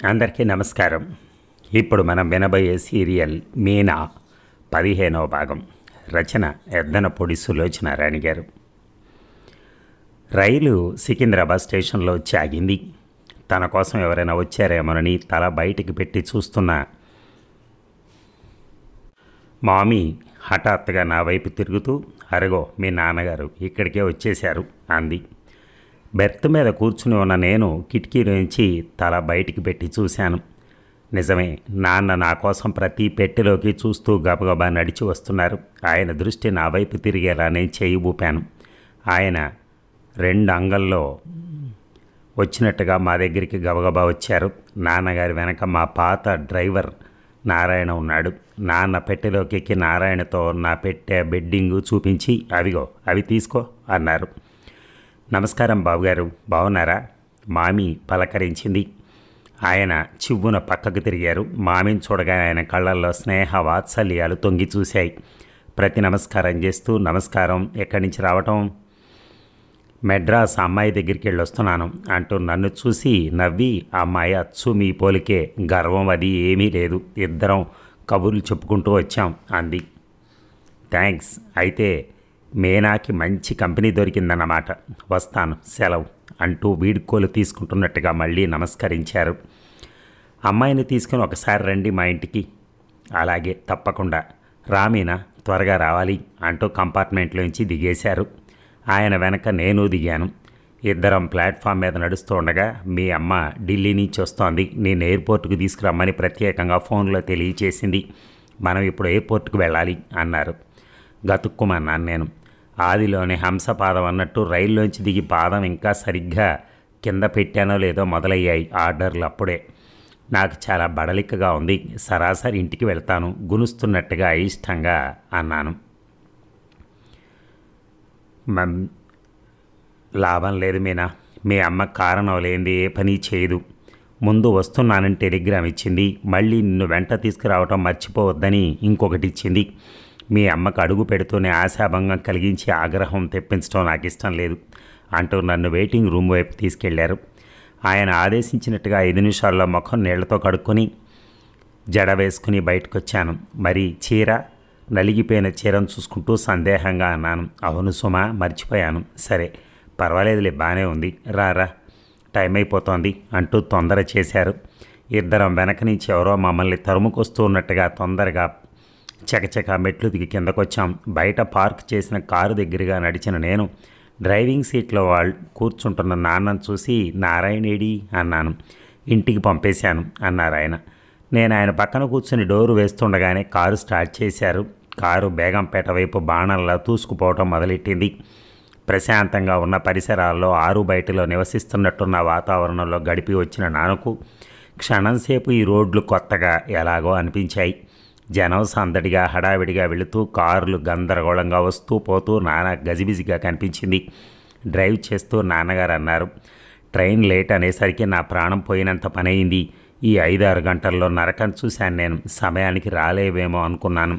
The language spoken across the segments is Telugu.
అందరికీ నమస్కారం. ఇప్పుడు మనం వినబోయే సీరియల్ మీనా 15వ భాగం. రచన ఎద్దనపూడి సులోచన రాణి గారు. రైలు సికింద్రాబాద్ స్టేషన్లో వచ్చి ఆగింది. తన కోసం ఎవరైనా వచ్చారేమోనని తల బయటికి పెట్టి చూస్తున్న మామీ హఠాత్తుగా నా వైపు తిరుగుతూ, అరగో మీ నాన్నగారు ఇక్కడికే వచ్చేశారు అంది. బెర్త్ మీద కూర్చుని ఉన్న నేను కిటికీ నుంచి తల బయటికి పెట్టి చూశాను. నిజమే, నాన్న నా కోసం ప్రతి పెట్టెలోకి చూస్తూ గబగబా నడిచి వస్తున్నారు. ఆయన దృష్టి నా వైపు తిరిగేలా నేను చేయి ఊపాను. ఆయన 2 అంగల్లో వచ్చినట్టుగా మా దగ్గరికి గబగబా వచ్చారు. నాన్నగారి వెనక మా పాత డ్రైవర్ నారాయణ ఉన్నాడు. నాన్న పెట్టెలోకి ఎక్కి నారాయణతో నా పెట్టె బెడ్డింగు చూపించి, అవిగో అవి తీసుకో అన్నారు. నమస్కారం బాబుగారు, బాగున్నారా? మామి పలకరించింది. ఆయన చివ్వున పక్కకు తిరిగారు. మామిని చూడగా ఆయన కళ్ళల్లో స్నేహ వాత్సల్యాలు తొంగి చూశాయి. ప్రతి నమస్కారం చేస్తూ, నమస్కారం, ఎక్కడి నుంచి రావటం? మెడ్రాస్ అమ్మాయి దగ్గరికి వెళ్ళి వస్తున్నాను అంటూ నన్ను చూసి నవ్వి, అమ్మాయి అచ్చు మీ పోలికే, గర్వం అది ఏమీ లేదు, ఇద్దరం కబుర్లు చెప్పుకుంటూ వచ్చాం అంది. థ్యాంక్స్, అయితే మీనాకి మంచి కంపెనీ దొరికిందన్నమాట, వస్తాను, సెలవు అంటూ వీడ్కోలు తీసుకుంటున్నట్టుగా మళ్ళీ నమస్కరించారు. అమ్మాయిని తీసుకుని ఒకసారి రండి మా ఇంటికి. అలాగే, తప్పకుండా రా మీనా, త్వరగా రావాలి అంటూ కంపార్ట్మెంట్లోంచి దిగేశారు. ఆయన వెనక నేను దిగాను. ఇద్దరం ప్లాట్ఫామ్ మీద నడుస్తూ ఉండగా, మీ అమ్మ ఢిల్లీ నుంచి వస్తోంది, నేను ఎయిర్పోర్ట్కు తీసుకురమ్మని ప్రత్యేకంగా ఫోన్లో తెలియచేసింది. మనం ఇప్పుడు ఎయిర్పోర్ట్కు వెళ్ళాలి అన్నారు. గతుక్కుమన్నాను నేను. ఆదిలోని హంసపాదం అన్నట్టు రైల్లోంచి దిగి పాదం ఇంకా సరిగ్గా కింద పెట్టానో లేదో మొదలయ్యాయి ఆర్డర్లు అప్పుడే. నాకు చాలా బడలికగా ఉంది, సరాసరి ఇంటికి వెళ్తాను గునుస్తున్నట్టుగా అయిష్టంగా అన్నాను. లాభం లేదు మీనా, మీ అమ్మ కారణం లేనిది ఏ పని చేయదు. ముందు వస్తున్నానని టెలిగ్రామ్ ఇచ్చింది, మళ్ళీ నిన్ను వెంట తీసుకురావటం మర్చిపోవద్దని ఇంకొకటి ఇచ్చింది. మీ అమ్మకు అడుగు పెడుతూనే ఆశాభంగం కలిగించి ఆగ్రహం తెప్పించడం నాకు ఇష్టం లేదు అంటూ నన్ను వెయిటింగ్ రూమ్ వైపు తీసుకెళ్లారు. ఆయన ఆదేశించినట్టుగా 5 నిమిషాల్లో ముఖం నీళ్లతో కడుక్కొని జడ వేసుకుని బయటకు వచ్చాను. మరి చీర, నలిగిపోయిన చీరను చూసుకుంటూ సందేహంగా అన్నాను. అవును సుమా, మర్చిపోయాను. సరే పర్వాలేదులే, బాగానే ఉంది, రారా, టైం అయిపోతోంది అంటూ తొందర చేశారు. ఇద్దరం వెనక నుంచి ఎవరో మమ్మల్ని తరుముకొస్తూ ఉన్నట్టుగా తొందరగా చకచక మెట్లు దిగి కిందకొచ్చాం. బయట పార్క్ చేసిన కారు దగ్గరగా నడిచిన నేను డ్రైవింగ్ సీట్లో వాళ్ళు కూర్చుంటున్న నాన్నను చూసి, నారాయణేడి అన్నాను. ఇంటికి పంపేశాను అన్నారు ఆయన. నేను ఆయన పక్కన కూర్చుని డోరు వేస్తుండగానే కారు స్టార్ట్ చేశారు. కారు బేగంపేట వైపు బాణంలా తూసుకుపోవటం మొదలెట్టింది. ప్రశాంతంగా ఉన్న పరిసరాల్లో ఆరు బయటలో నివసిస్తున్నట్టున్న వాతావరణంలో గడిపి వచ్చిన నాన్నకు క్షణంసేపు ఈ రోడ్లు కొత్తగా ఎలాగో అనిపించాయి. జనం సందడిగా హడావిడిగా వెళుతూ, కార్లు గందరగోళంగా వస్తూ పోతూ నాన్న గజిబిజిగా కనిపించింది. డ్రైవ్ చేస్తూ నాన్నగారు అన్నారు, ట్రైన్ లేట్ అనేసరికి నా ప్రాణం పోయినంత పనయింది. ఈ 5-6 గంటల్లో నరకం చూశాను నేను. సమయానికి రాలేవేమో అనుకున్నాను.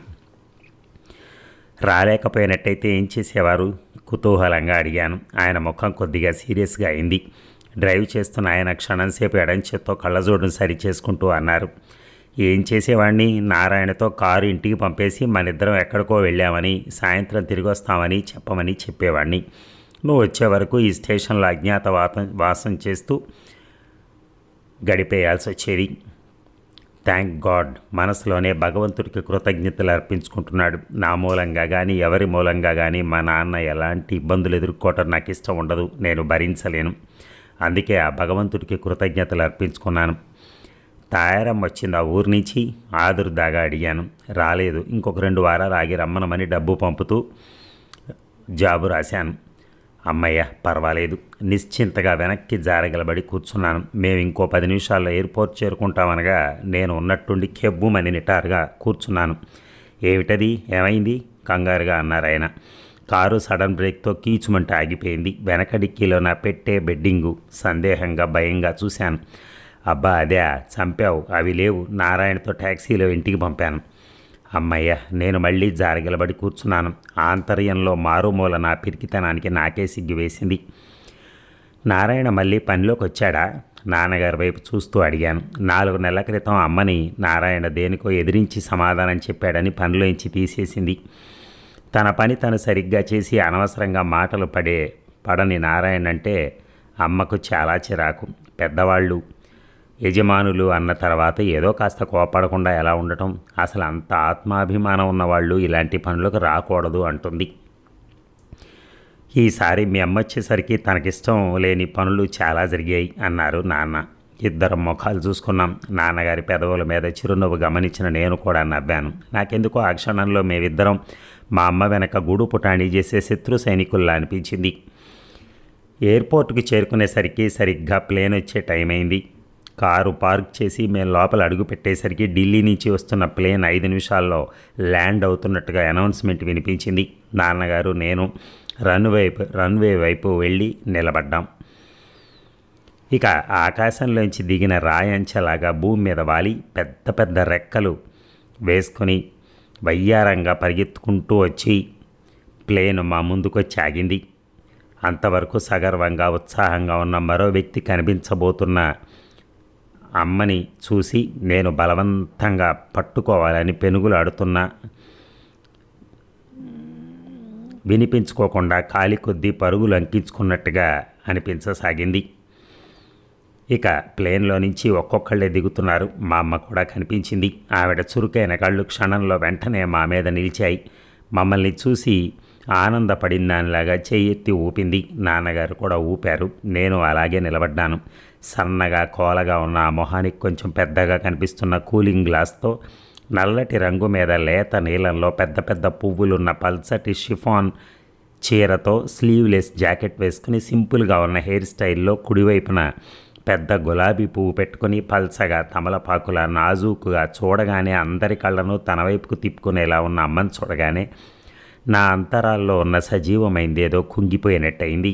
రాలేకపోయినట్టయితే ఏం చేసేవారు? కుతూహలంగా అడిగాను. ఆయన ముఖం కొద్దిగా సీరియస్గా అయింది. డ్రైవ్ చేస్తున్న ఆయన క్షణంసేపు ఎడంచేత్తో కళ్ళజోడును సరి చేసుకుంటూ అన్నారు, ఏం చేసేవాడిని? నారాయణతో కారు ఇంటికి పంపేసి మనిద్దరం ఎక్కడికో వెళ్ళామని, సాయంత్రం తిరిగి వస్తామని చెప్పమని చెప్పేవాడిని. నువ్వు వచ్చే వరకు ఈ స్టేషన్లో వాసం చేస్తూ గడిపేయాల్సి వచ్చేది. థ్యాంక్ గాడ్, మనసులోనే భగవంతుడికి కృతజ్ఞతలు అర్పించుకుంటున్నాడు. నా మూలంగా కానీ ఎవరి మూలంగా కానీ మా నాన్న ఎలాంటి ఇబ్బందులు ఎదుర్కోవటం నాకు ఇష్టం ఉండదు, నేను భరించలేను. అందుకే ఆ భగవంతుడికి కృతజ్ఞతలు అర్పించుకున్నాను. తాయారం వచ్చింది ఆ ఊరి నుంచి? ఆదురుదాగా అడిగాను. రాలేదు, ఇంకొక 2 వారాలు ఆగి రమ్మనమని డబ్బు పంపుతూ జాబు రాశాను. అమ్మయ్య, పర్వాలేదు. నిశ్చింతగా వెనక్కి జారగలబడి కూర్చున్నాను. మేము ఇంకో 10 నిమిషాల్లో ఎయిర్పోర్ట్ చేరుకుంటామనగా నేను ఉన్నట్టుండి కెబ్బుమని నిటారుగా కూర్చున్నాను. ఏమిటది, ఏమైంది కంగారుగా అన్నారు ఆయన. కారు సడన్ బ్రేక్తో కీచుమంటే ఆగిపోయింది. వెనక డిక్కీలో నా పెట్టే బెడ్డింగు. సందేహంగా భయంగా చూశాను. అబ్బా అదే, చంపావు, అవి లేవు, నారాయణతో ట్యాక్సీలో ఇంటికి పంపాను. అమ్మయ్య, నేను మళ్ళీ జారగిలబడి కూర్చున్నాను. ఆంతర్యంలో మారుమూల నా పిరికితనానికి నాకే సిగ్గు వేసింది. నారాయణ మళ్ళీ పనిలోకి వచ్చాడా? నాన్నగారి వైపు చూస్తూ అడిగాను. 4 నెలల క్రితం అమ్మని నారాయణ దేనికో ఎదిరించి సమాధానం చెప్పాడని పనిలోంచి తీసేసింది. తన పని తను సరిగ్గా చేసి అనవసరంగా మాటలు పడని నారాయణ అంటే అమ్మకు చాలా చిరాకు. పెద్దవాళ్ళు యజమానులు అన్న తర్వాత ఏదో కాస్త కోపడకుండా ఎలా ఉండటం? అసలు అంత ఆత్మాభిమానం ఉన్నవాళ్ళు ఇలాంటి పనులకు రాకూడదు అంటుంది. ఈసారి మీ అమ్మ వచ్చేసరికి తనకిష్టం లేని పనులు చాలా జరిగాయి అన్నారు నాన్న. ఇద్దరం ముఖాలు చూసుకున్నాం. నాన్నగారి పెదవుల మీద చిరునవ్వు గమనించిన నేను కూడా నవ్వాను. నాకెందుకో ఆ క్షణంలో మేమిద్దరం మా అమ్మ వెనక గూడు పుటాణి చేసే శత్రు సైనికుల్లా అనిపించింది. ఎయిర్పోర్ట్కి చేరుకునేసరికి సరిగ్గా ప్లేన్ వచ్చే టైం అయింది. కారు పార్క్ చేసి మేము లోపల అడుగు పెట్టేసరికి ఢిల్లీ నుంచి వస్తున్న ప్లేన్ 5 నిమిషాల్లో ల్యాండ్ అవుతున్నట్టుగా అనౌన్స్మెంట్ వినిపించింది. నాన్నగారు నేను రన్వే వైపు వెళ్ళి నిలబడ్డాం. ఇక ఆకాశంలోంచి దిగిన రాయంచలాగా భూమి మీద వాలి పెద్ద పెద్ద రెక్కలు వేసుకొని వయ్యారంగా పరిగెత్తుకుంటూ వచ్చి ప్లేన్ మా ముందుకొచ్చి ఆగింది. అంతవరకు సగర్వంగా ఉత్సాహంగా ఉన్న మరో వ్యక్తి కనిపించబోతున్న అమ్మని చూసి నేను బలవంతంగా పట్టుకోవాలని పెనుగులాడుతున్నా వినిపించుకోకుండా కాలి కొద్దీ పరుగులు అంకించుకున్నట్టుగా అనిపించసాగింది. ఇక ప్లేన్లో నుంచి ఒక్కొక్కళ్ళే దిగుతున్నారు. మా అమ్మ కూడా కనిపించింది. ఆవిడ చురుకైన కళ్ళు క్షణంలో వెంటనే మా మీద నిలిచాయి. మమ్మల్ని చూసి ఆనందపడిన దానిలాగా చెయ్యెత్తి ఊపింది. నాన్నగారు కూడా ఊపారు. నేను అలాగే నిలబడ్డాను. సన్నగా కోలగా ఉన్న ఆ మొహానికి కొంచెం పెద్దగా కనిపిస్తున్న కూలింగ్ గ్లాస్తో నల్లటి రంగు మీద లేత నీలంలో పెద్ద పెద్ద పువ్వులున్న పల్చటి షిఫాన్ చీరతో స్లీవ్లెస్ జాకెట్ వేసుకుని సింపుల్గా ఉన్న హెయిర్ స్టైల్లో కుడివైపున పెద్ద గులాబీ పువ్వు పెట్టుకుని పల్చగా తమలపాకుల నాజూకుగా చూడగానే అందరి కళ్ళను తన వైపుకు తిప్పుకునేలా ఉన్న అమ్మని చూడగానే నా అంతరాల్లో ఉన్న సజీవమైందేదో కుంగిపోయినట్టయింది.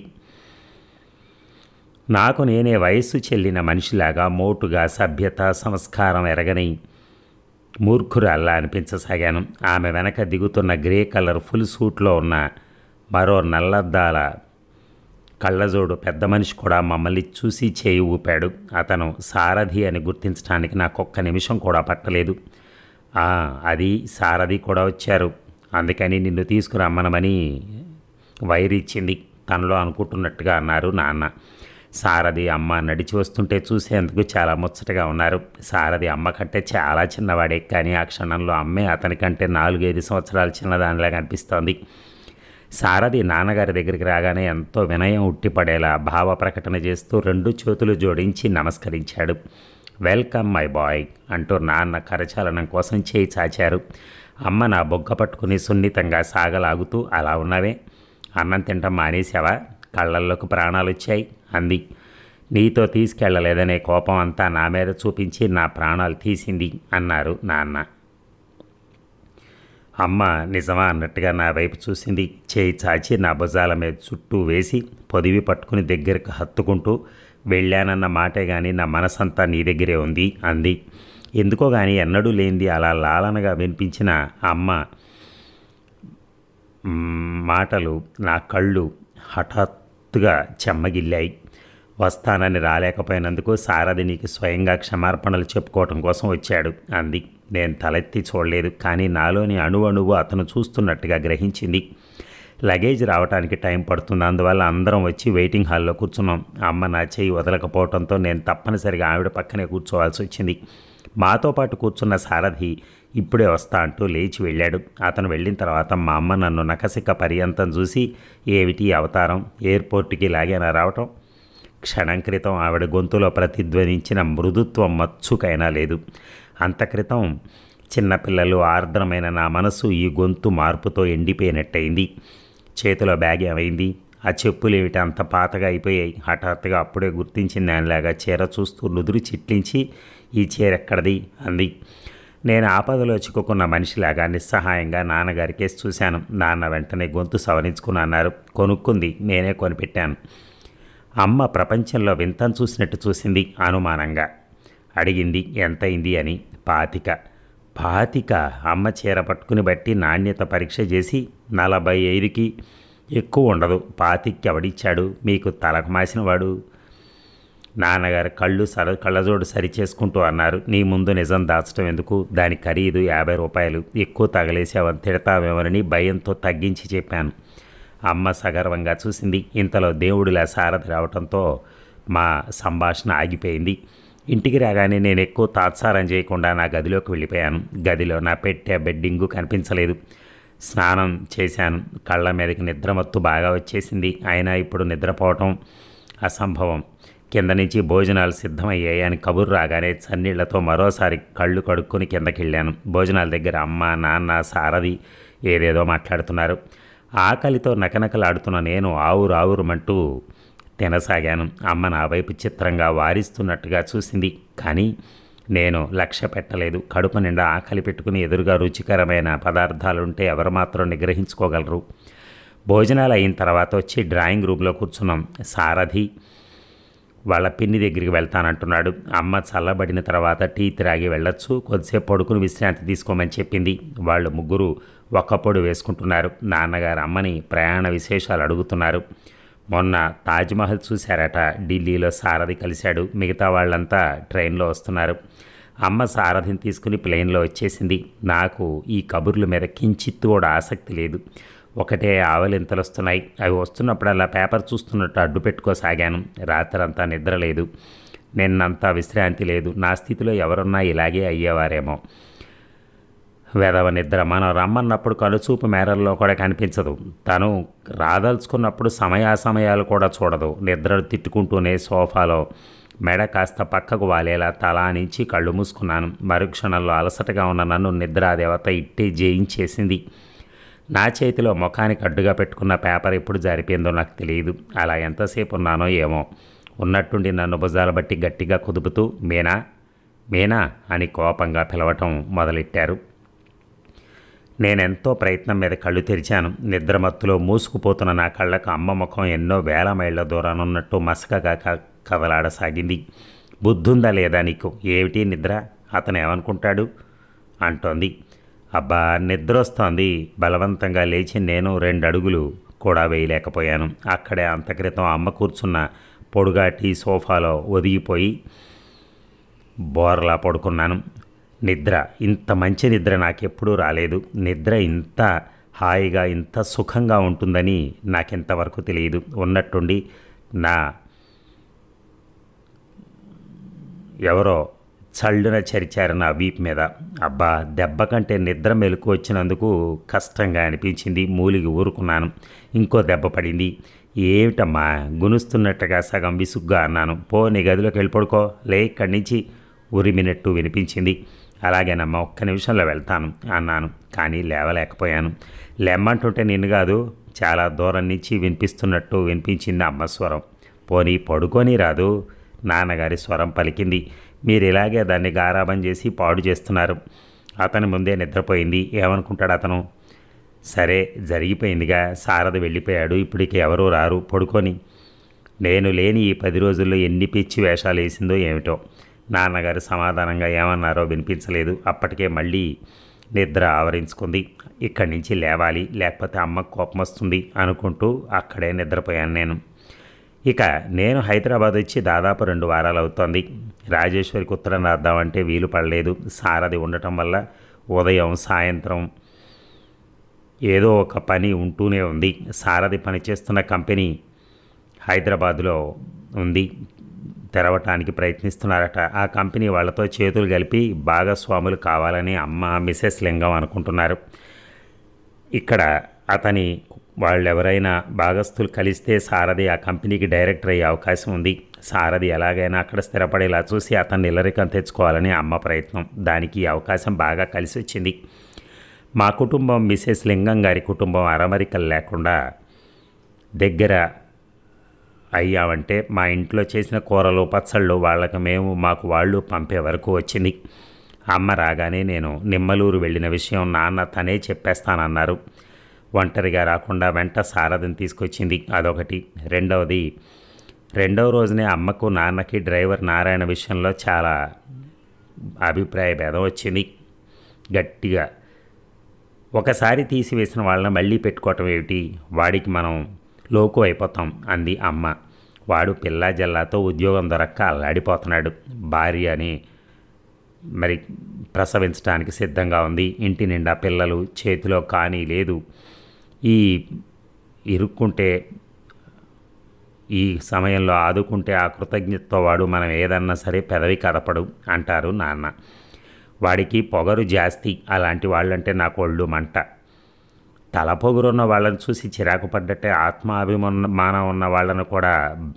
నాకు నేనే వయస్సు చెల్లిన మనిషిలాగా మోటుగా సభ్యత సంస్కారం ఎరగని మూర్ఖురాల్లా అనిపించసాగాను. ఆమె వెనక దిగుతున్న గ్రే కలర్ ఫుల్ సూట్లో ఉన్న మరో నల్లద్దాల కళ్ళజోడు పెద్ద మనిషి కూడా మమ్మల్ని చూసి చేయి ఊపాడు. అతను సారథి అని గుర్తించడానికి నాకొక్క నిమిషం కూడా పట్టలేదు. అది సారథి కూడా వచ్చారు, అందుకని నిన్ను తీసుకురమ్మనమని వైరిచ్చింది తనలో అనుకుంటున్నట్టుగా అన్నారు నాన్న. సారథి అమ్మ నడిచి వస్తుంటే చూసేందుకు చాలా ముచ్చటగా ఉన్నారు. సారథి అమ్మ కంటే చాలా చిన్నవాడే, కానీ ఆ క్షణంలో అమ్మే అతనికంటే 4-5 సంవత్సరాలు చిన్నదానిలాగా అనిపిస్తోంది. సారథి నాన్నగారి దగ్గరికి రాగానే ఎంతో వినయం ఉట్టిపడేలా భావ ప్రకటన చేస్తూ 2 చేతులు జోడించి నమస్కరించాడు. వెల్కమ్ మై బాయ్ అంటూ నాన్న కరచాలనం కోసం చేయి చాచారు. అమ్మ నా బొగ్గ పట్టుకుని సున్నితంగా సాగలాగుతూ, అలా ఉన్నావే, అన్నం తింటాం మానేసావా, కళ్ళల్లోకి ప్రాణాలు వచ్చాయి అంది. నీతో తీసుకెళ్ళలేదనే కోపం అంతా నా మీద చూపించి నా ప్రాణాలు తీసింది అన్నారు నాన్న. అమ్మ నిజమా అన్నట్టుగా నా వైపు చూసింది. చేయి చాచి నా భుజాల మీద చుట్టూ వేసి పొదివి పట్టుకుని దగ్గరకు హత్తుకుంటూ, వెళ్ళానన్న మాటే కానీ నా మనసంతా నీ దగ్గరే ఉంది అంది. ఎందుకో కానీ ఎన్నడూ లేనిది అలా లాలనగా వినిపించిన అమ్మ మాటలు నా కళ్ళు హఠాత్తుగా చెమ్మగిల్లాయి. వస్తానని రాలేకపోయినందుకు సారథి నీకు స్వయంగా క్షమార్పణలు చెప్పుకోవటం కోసం వచ్చాడు అంది. నేను తలెత్తి చూడలేదు, కానీ నాలోని అణువణువు అతను చూస్తున్నట్టుగా గ్రహించింది. లగేజ్ రావడానికి టైం పడుతుంది, అందువల్ల అందరం వచ్చి వెయిటింగ్ హాల్లో కూర్చున్నాం. అమ్మ నా చేయి వదలకపోవడంతో నేను తప్పనిసరిగా ఆవిడ పక్కనే కూర్చోవాల్సి వచ్చింది. మాతో పాటు కూర్చున్న సారథి ఇప్పుడే వస్తా అంటూ లేచి వెళ్ళాడు. అతను వెళ్ళిన తర్వాత మా అమ్మ నన్ను నకసిక పర్యంతం చూసి, ఏమిటి అవతారం, ఎయిర్పోర్ట్కి లాగేనా రావటం? క్షణం క్రితం ఆవిడ గొంతులో ప్రతిధ్వనించిన మృదుత్వం మచ్చుకైనా లేదు. అంత క్రితం చిన్నపిల్లలు ఆర్ద్రమైన నా మనసు ఈ గొంతు మార్పుతో ఎండిపోయినట్టయింది. చేతిలో బ్యాగ్ ఏమైంది, ఆ చెప్పులేమిటి అంత పాతగా అయిపోయాయి? హఠాత్తుగా అప్పుడే గుర్తించిన దానిలాగా చీర చూస్తూ నుదురు చిట్లించి, ఈ చీర ఎక్కడిది అంది. నేను ఆపదలో చిక్కుకున్న మనిషిలాగా నిస్సహాయంగా నాన్నగారి కేసు చూశాను. నాన్న వెంటనే గొంతు సవరించుకుని అన్నారు, కొనుక్కుంది, నేనే కొనిపెట్టాను. అమ్మ ప్రపంచంలో వింతను చూసినట్టు చూసింది. అనుమానంగా అడిగింది ఎంతయింది అని. 25. 25? అమ్మ చీర పట్టుకుని బట్టి నాణ్యత పరీక్ష చేసి 45కి ఎక్కువ ఉండదు. 25కి ఎవడిచ్చాడు మీకు, తలకు మాసినవాడు? నాన్నగారు కళ్ళజోడు సరిచేసుకుంటూ అన్నారు. నీ ముందు నిజం దాచడం ఎందుకు, దాని ఖరీదు 50 రూపాయలు, ఎక్కువ తగలేసావని తిడతావేమోనని భయంతో తగ్గించి చెప్పాను. అమ్మ సగర్వంగా చూసింది. ఇంతలో దేవుడిలా సారథి రావడంతో మా సంభాషణ ఆగిపోయింది. ఇంటికి రాగానే నేను ఎక్కువ తాత్సారం చేయకుండా నా గదిలోకి వెళ్ళిపోయాను. గదిలో నా పెట్టే బెడ్డింగు కనిపించలేదు. స్నానం చేశాను. కళ్ళ మీదకి నిద్రమత్తు బాగా వచ్చేసింది. అయినా ఇప్పుడు నిద్రపోవటం అసంభవం. కింద నుంచి భోజనాలు సిద్ధమయ్యాయి అని కబురు రాగానే చన్నీళ్లతో మరోసారి కళ్ళు కడుక్కొని కిందకి వెళ్ళాను. భోజనాల దగ్గర అమ్మ, నాన్న, సారథి ఏదేదో మాట్లాడుతున్నారు. ఆకలితో నకనకలాడుతున్న నేను ఆవురావురుమంటూ తినసాగాను. అమ్మ నా వైపు చిత్రంగా వారిస్తున్నట్టుగా చూసింది. కానీ నేను లక్ష్య పెట్టలేదు. కడుపు నిండా ఆకలి పెట్టుకుని ఎదురుగా రుచికరమైన పదార్థాలుంటే ఎవరు మాత్రం నిగ్రహించుకోగలరు. భోజనాలు అయిన తర్వాత వచ్చి డ్రాయింగ్ రూమ్లో కూర్చున్నాం. సారథి వాళ్ళ పిన్ని దగ్గరికి వెళ్తానంటున్నాడు. అమ్మ చల్లబడిన తర్వాత టీ త్రాగి వెళ్ళొచ్చు, కొద్దిసేపు పడుకుని విశ్రాంతి తీసుకోమని చెప్పింది. వాళ్ళు ముగ్గురు ఒక్కపొడు వేసుకుంటున్నారు. నాన్నగారు అమ్మని ప్రయాణ విశేషాలు అడుగుతున్నారు. మొన్న తాజ్మహల్ చూశారట. ఢిల్లీలో సారథి కలిశాడు. మిగతా వాళ్ళంతా ట్రైన్లో వస్తున్నారు. అమ్మ సారథిని తీసుకుని ప్లేన్లో వచ్చేసింది. నాకు ఈ కబుర్ల మీద కించిత్తు కూడా ఆసక్తి లేదు. ఒకటే ఆవలింతలు వస్తున్నాయి. అవి వస్తున్నప్పుడల్లా పేపర్ చూస్తున్నట్టు అడ్డు పెట్టుకోసాగాను. రాత్రంతా నిద్ర లేదు. నిన్నంతా విశ్రాంతి లేదు. నా స్థితిలో ఎవరున్నా ఇలాగే అయ్యేవారేమో. వెధవ నిద్ర. మనం రమ్మన్నప్పుడు కనుచూపు మేరల్లో కూడా కనిపించదు. తను రాదలుచుకున్నప్పుడు సమయాసమయాలు కూడా చూడదు. నిద్రలు తిట్టుకుంటూనే సోఫాలో మెడ కాస్త పక్కకు వాలేలా తలా నుంచి కళ్ళు మూసుకున్నాను. మరుక్షణంలో అలసటగా ఉన్న నన్ను నిద్రాదేవత ఇట్టే జయించేసింది. నా చేతిలో ముఖానికి అడ్డుగా పెట్టుకున్న పేపర్ ఎప్పుడు జారిపోయిందో నాకు తెలియదు. అలా ఎంతసేపు ఉన్నానో ఏమో. ఉన్నట్టుండి నన్ను భుజాల బట్టి గట్టిగా కుదుపుతూ మీనా, మీనా అని కోపంగా పిలవటం మొదలెట్టారు. నేనెంతో ప్రయత్నం మీద కళ్ళు తెరిచాను. నిద్రమత్తులో మూసుకుపోతున్న నా కళ్ళకు అమ్మ ముఖం ఎన్నో వేల మైళ్ళ దూరానున్నట్టు మసకగా కదలాడసాగింది. బుద్ధుందా లేదా నీకు? ఏమిటి నిద్ర? అతను ఏమనుకుంటాడు అంటోంది. అబ్బా నిద్ర వస్తోంది. బలవంతంగా లేచి నేను 2 అడుగులు కూడా వేయలేకపోయాను. అక్కడే అంతక్రితం అమ్మ కూర్చున్న పొడుగాటి సోఫాలో ఒదిగిపోయి బోర్లా పడుకున్నాను. నిద్ర, ఇంత మంచి నిద్ర నాకెప్పుడూ రాలేదు. నిద్ర ఇంత హాయిగా ఇంత సుఖంగా ఉంటుందని నాకెంతవరకు తెలియదు. ఉన్నట్టుండి నా ఎవరో చల్లున చరిచారు నా వీపు మీద. అబ్బా దెబ్బ కంటే నిద్ర మెలకు వచ్చినందుకు కష్టంగా అనిపించింది. మూలిగి ఊరుకున్నాను. ఇంకో దెబ్బ పడింది. ఏమిటమ్మా గునుస్తున్నట్టుగా సగం విసుగ్గా అన్నాను. పో నీ గదిలోకి వెళ్ళి పడుకో, లే ఇక్కడి నుంచి ఉరిమినట్టు వినిపించింది. అలాగేనమ్మా, ఒక్క నిమిషంలో వెళ్తాను అన్నాను. కానీ లేవలేకపోయాను. లెమ్మంటుంటే నిన్ను కాదు, చాలా దూరం నుంచి వినిపిస్తున్నట్టు వినిపించింది అమ్మ స్వరం. పోనీ పడుకొని రాదు, నాన్నగారి స్వరం పలికింది. మీరు ఇలాగే దాన్ని గారాబం చేసి పాడు చేస్తున్నారు. అతని ముందే నిద్రపోయింది. ఏమనుకుంటాడు అతను? సరే జరిగిపోయిందిగా, సారథి వెళ్ళిపోయాడు. ఇప్పటికి ఎవరూ రారు, పడుకొని. నేను లేని ఈ 10 రోజుల్లో ఎన్ని పిచ్చి వేషాలు వేసిందో ఏమిటో. నాన్నగారు సమాధానంగా ఏమన్నారో వినిపించలేదు. అప్పటికే మళ్ళీ నిద్ర ఆవరించుకుంది. ఇక్కడి నుంచి లేవాలి, లేకపోతే అమ్మకు కోపం వస్తుంది అనుకుంటూ అక్కడే నిద్రపోయాను నేను. ఇక నేను హైదరాబాద్ వచ్చి దాదాపు 2 వారాలు అవుతోంది. రాజేశ్వరికి ఉత్తరం రాద్దామంటే వీలు పడలేదు. సారథి ఉండటం వల్ల ఉదయం సాయంత్రం ఏదో ఒక పని ఉంటూనే ఉంది. సారథి పనిచేస్తున్న కంపెనీ హైదరాబాదులో ఉంది. తెరవటానికి ప్రయత్నిస్తున్నారట. ఆ కంపెనీ వాళ్ళతో చేతులు కలిపి భాగస్వాములు కావాలని అమ్మ, మిసెస్ లింగం అనుకుంటున్నారు. ఇక్కడ అతని వాళ్ళెవరైనా భాగస్తులు కలిస్తే సారథి ఆ కంపెనీకి డైరెక్టర్ అయ్యే అవకాశం ఉంది. సారథి ఎలాగైనా అక్కడ స్థిరపడేలా చూసి అతన్ని ఇల్లరికం తెచ్చుకోవాలని అమ్మ ప్రయత్నం. దానికి ఈ అవకాశం బాగా కలిసి వచ్చింది. మా కుటుంబం, మిసెస్ లింగం గారి కుటుంబం అరమరికలు లేకుండా దగ్గర అయ్యామంటే మా ఇంట్లో చేసిన కూరలు, పచ్చళ్ళు వాళ్ళకి మేము, మాకు వాళ్ళు పంపే వరకు వచ్చింది. అమ్మ రాగానే నేను నిమ్మలూరు వెళ్ళిన విషయం నాన్న తనే చెప్పేస్తానన్నారు. ఒంటరిగా రాకుండా వెంట సారథిని తీసుకొచ్చింది. అదొకటి. రెండవ రోజునే అమ్మకు, నాన్నకి డ్రైవర్ నారాయణ విషయంలో చాలా అభిప్రాయ భేదం వచ్చింది. గట్టిగా ఒకసారి తీసివేసిన వాళ్ళని మళ్ళీ పెట్టుకోవటం ఏమిటి, వాడికి మనం లోకు అయిపోతాం అంది అమ్మ. వాడు పిల్లా జల్లాతో ఉద్యోగం దొరక్క అల్లాడిపోతున్నాడు. భార్యని మరి ప్రసవించడానికి సిద్ధంగా ఉంది. ఇంటి నిండా పిల్లలు, చేతిలో కానీ లేదు. ఈ ఇరుక్కుంటే, ఈ సమయంలో ఆదుకుంటే ఆ కృతజ్ఞతతో వాడు మనం ఏదన్నా సరే పెదవి కదపడు అంటారు నాన్న. వాడికి పొగరు జాస్తి. అలాంటి వాళ్ళంటే నాకు ఒళ్ళు మంట. తల పొగురున్న వాళ్ళని చూసి చిరాకు పడ్డట్టే ఆత్మాభిమానం ఉన్న వాళ్ళను కూడా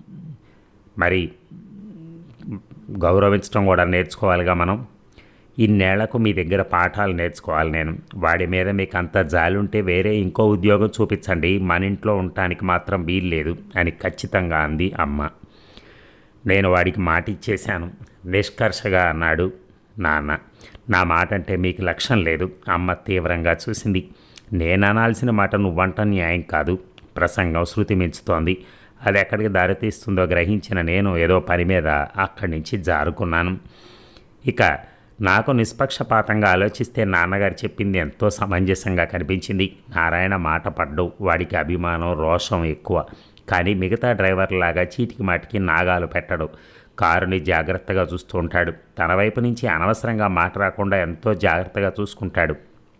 మరి గౌరవించడం కూడా నేర్చుకోవాలిగా మనం. ఇన్నేళ్లకు మీ దగ్గర పాఠాలు నేర్చుకోవాలి నేను. వాడి మీద మీకు అంత జాలి ఉంటే వేరే ఇంకో ఉద్యోగం చూపించండి, మన ఇంట్లో ఉండటానికి మాత్రం వీల్లేదు అని ఖచ్చితంగా అంది అమ్మ. నేను వాడికి మాట ఇచ్చేశాను నిష్కర్షగా అన్నాడు నాన్న. నా మాట అంటే మీకు లక్ష్యం లేదు. అమ్మ తీవ్రంగా చూసింది. నేను అనాల్సిన మాట నువ్వంట న్యాయం కాదు. ప్రసంగం శృతి మించుతోంది. అది ఎక్కడికి దారితీస్తుందో గ్రహించిన నేను ఏదో పని మీద అక్కడి నుంచి జారుకున్నాను. ఇక నాకు నిష్పక్షపాతంగా ఆలోచిస్తే నాన్నగారు చెప్పింది ఎంతో సమంజసంగా కనిపించింది. నారాయణ మాట పడ్డు. వాడికి అభిమానం, రోషం ఎక్కువ. కానీ మిగతా డ్రైవర్లాగా చీటికి మాటికి నాగాలు పెట్టడు. కారుని జాగ్రత్తగా చూస్తూ ఉంటాడు. తన వైపు నుంచి అనవసరంగా మాట రాకుండా ఎంతో జాగ్రత్తగా చూసుకుంటాడు.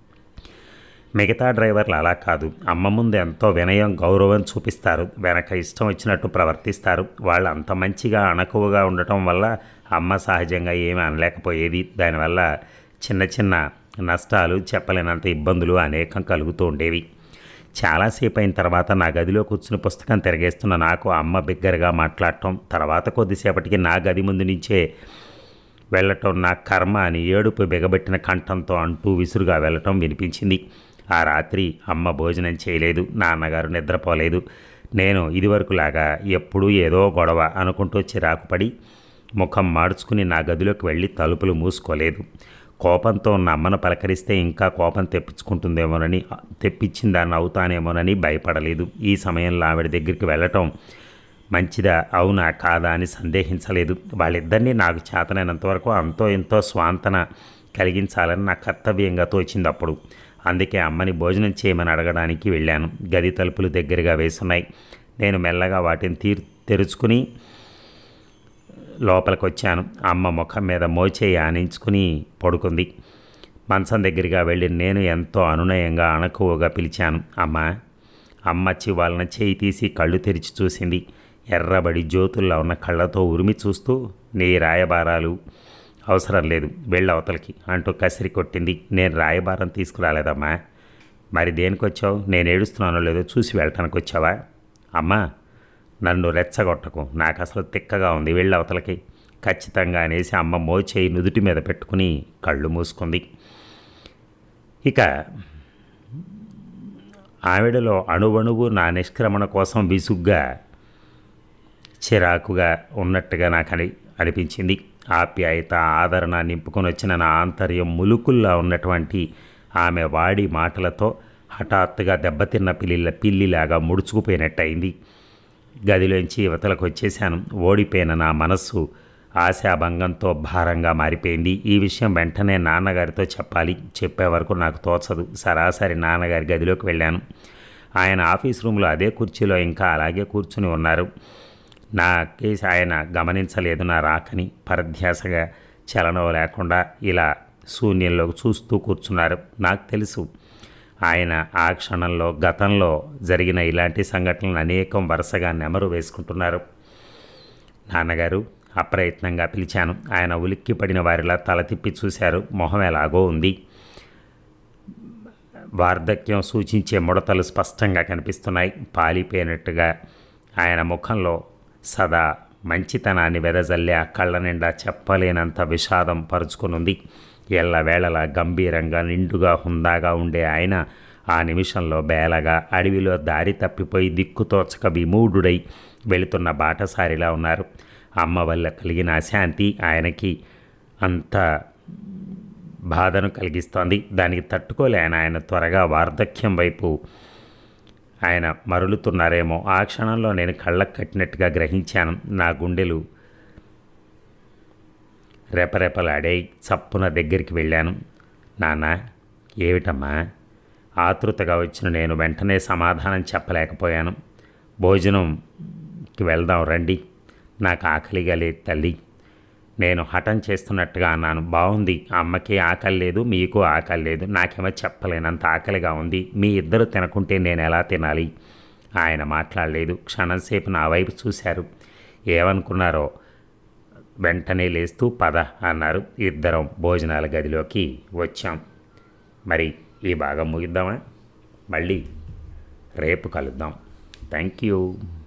మిగతా డ్రైవర్లు అలా కాదు. అమ్మ ముందు ఎంతో వినయం, గౌరవం చూపిస్తారు. వెనక ఇష్టం వచ్చినట్టు ప్రవర్తిస్తారు. వాళ్ళు అంత మంచిగా అణకువగా ఉండటం వల్ల అమ్మ సహజంగా ఏమీ అనలేకపోయేది. దానివల్ల చిన్న చిన్న నష్టాలు, చెప్పలేనంత ఇబ్బందులు అనేకం కలుగుతూ ఉండేవి. చాలాసేపు అయిన తర్వాత నా గదిలో కూర్చుని పుస్తకం తిరగేస్తున్న నాకు అమ్మ బిగ్గరగా మాట్లాడటం, తర్వాత కొద్దిసేపటికి నా గది ముందు నుంచే వెళ్ళటం నా కర్మ అని ఏడుపు బిగబెట్టిన కంఠంతో అంటూ విసురుగా వెళ్ళటం వినిపించింది. ఆ రాత్రి అమ్మ భోజనం చేయలేదు. నాన్నగారు నిద్రపోలేదు. నేను ఇదివరకులాగా ఎప్పుడూ ఏదో గొడవ అనుకుంటూ చిరాకుపడి ముఖం మార్చుకుని నా గదిలోకి వెళ్ళి తలుపులు మూసుకోలేదు. కోపంతో ఉన్న అమ్మను పలకరిస్తే ఇంకా కోపం తెప్పించుకుంటుందేమోనని, తెప్పించిందాన్ని అవుతానేమోనని భయపడలేదు. ఈ సమయంలో ఆవిడ దగ్గరికి వెళ్ళటం మంచిదా, అవునా కాదా అని సందేహించలేదు. వాళ్ళిద్దరినీ నాకు చేతనైనంతవరకు అంతో ఎంతో స్వాంతన కలిగించాలని నా కర్తవ్యంగా తోచింది అప్పుడు. అందుకే అమ్మని భోజనం చేయమని అడగడానికి వెళ్ళాను. గది తలుపులు దగ్గరగా వేసున్నాయి. నేను మెల్లగా వాటిని తెరుచుకుని లోపలికి వచ్చాను. అమ్మ ముఖం మీద మోచేయి ఆనించుకుని పడుకుంది. మంచం దగ్గరగా వెళ్ళి నేను ఎంతో అనునయంగా అణకువగా పిలిచాను, అమ్మ. అమ్మ చివాలన చేయి తీసి కళ్ళు తెరిచి చూసింది. ఎర్రబడి జ్యోతుల్లో ఉన్న కళ్ళతో ఉరిమి చూస్తూ, నీ రాయబారాలు అవసరం లేదు, వెళ్ళవతలకి అంటూ కసిరి కొట్టింది. నేను రాయబారం తీసుకురాలేదమ్మా. మరి దేనికొచ్చావు? నేను ఏడుస్తున్నానో లేదో చూసి వెళ్ళటానికి వచ్చావా? అమ్మా, నన్ను రెచ్చగొట్టకు, నాకు అసలు తిక్కగా ఉంది, వెళ్ళవతలకి ఖచ్చితంగా అనేసి అమ్మ మోచేయి నుదుటి మీద పెట్టుకుని కళ్ళు మూసుకుంది. ఇక ఆవిడలో అణువణువు నా నిష్క్రమణ కోసం విసుగ్గా, చిరాకుగా ఉన్నట్టుగా నాకు అనిపించింది. ఆప్యాయత, ఆదరణ నింపుకొని వచ్చిన నా ఆంతర్యం ములుకుల్లా ఉన్నటువంటి ఆమె వాడి మాటలతో హఠాత్తుగా దెబ్బతిన్న పిల్లిలాగా ముడుచుకుపోయినట్టయింది. గదిలోంచి యువతలకు వచ్చేశాను. ఓడిపోయిన నా మనస్సు ఆశాభంగంతో భారంగా మారిపోయింది. ఈ విషయం వెంటనే నాన్నగారితో చెప్పాలి. చెప్పే వరకు నాకు తోచదు. సరాసరి నాన్నగారి గదిలోకి వెళ్ళాను. ఆయన ఆఫీస్ రూమ్లో అదే కుర్చీలో ఇంకా అలాగే కూర్చుని ఉన్నారు. నా కేసు ఆయన గమనించలేదు. నా రాకని పరధ్యాసగా చలనం లేకుండా ఇలా శూన్యంలోకి చూస్తూ కూర్చున్నారు. నాకు తెలుసు ఆయన ఆ క్షణంలో గతంలో జరిగిన ఇలాంటి సంఘటనలు అనేకం వరుసగా నెమరు వేసుకుంటున్నారు. నాన్నగారు, అప్రయత్నంగా పిలిచాను. ఆయన ఉలిక్కి పడిన వారిలా తల తిప్పి చూశారు. మొహం ఎలాగో ఉంది. వార్ధక్యం సూచించే ముడతలు స్పష్టంగా కనిపిస్తున్నాయి. పాలిపోయినట్టుగా ఆయన ముఖంలో సదా మంచితనాన్ని వెదజల్లే ఆ కళ్ళ నిండా చెప్పలేనంత విషాదం పరుచుకునుంది. ఎల్లవేళలా గంభీరంగా, నిండుగా, హుందాగా ఉండే ఆయన ఆ నిమిషంలో బేలగా అడవిలో దారి తప్పిపోయి దిక్కుతోచక విమూఢుడై వెళుతున్న బాటసారిలా ఉన్నారు. అమ్మ వల్ల కలిగిన అశాంతి ఆయనకి అంత బాధను కలిగిస్తోంది. దానికి తట్టుకోలేని ఆయన త్వరగా వార్ధక్యం వైపు ఆయన మరులుతున్నారేమో. ఆ క్షణంలో నేను కళ్ళకు కట్టినట్టుగా గ్రహించాను. నా గుండెలు రెపరెపలాడాయి. చప్పున దగ్గరికి వెళ్ళాను. నాన్న, ఏమిటమ్మా? ఆతృతగా వచ్చిన నేను వెంటనే సమాధానం చెప్పలేకపోయాను. భోజనం వెళ్దాం రండి. నాకు ఆకలిగా లేదు తల్లి. నేను హఠం చేస్తున్నట్టుగా అన్నాను. బాగుంది, అమ్మకి ఆకలి లేదు, మీకు ఆకలి లేదు, నాకేమో చెప్పలేనంత ఆకలిగా ఉంది. మీ ఇద్దరు తినకుంటే నేను ఎలా తినాలి? ఆయన మాట్లాడలేదు. క్షణంసేపు నా వైపు చూశారు. ఏమనుకున్నారో వెంటనే లేస్తూ పద అన్నారు. ఇద్దరం భోజనాల గదిలోకి వచ్చాం. మరి ఈ భాగం ముగిద్దామా? మళ్ళీ రేపు కలుద్దాం. Thank you.